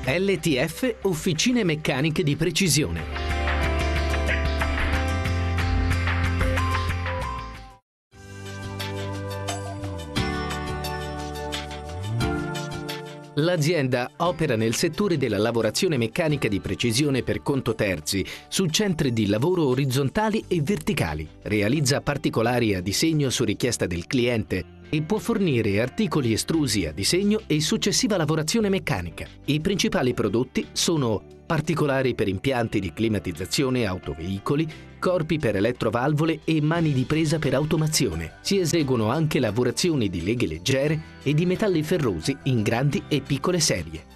LTF Officine Meccaniche di Precisione. L'azienda opera nel settore della lavorazione meccanica di precisione per conto terzi, su centri di lavoro orizzontali e verticali. Realizza particolari a disegno su richiesta del cliente e può fornire articoli estrusi a disegno e successiva lavorazione meccanica. I principali prodotti sono particolari per impianti di climatizzazione autoveicoli, corpi per elettrovalvole e mani di presa per automazione. Si eseguono anche lavorazioni di leghe leggere e di metalli ferrosi in grandi e piccole serie.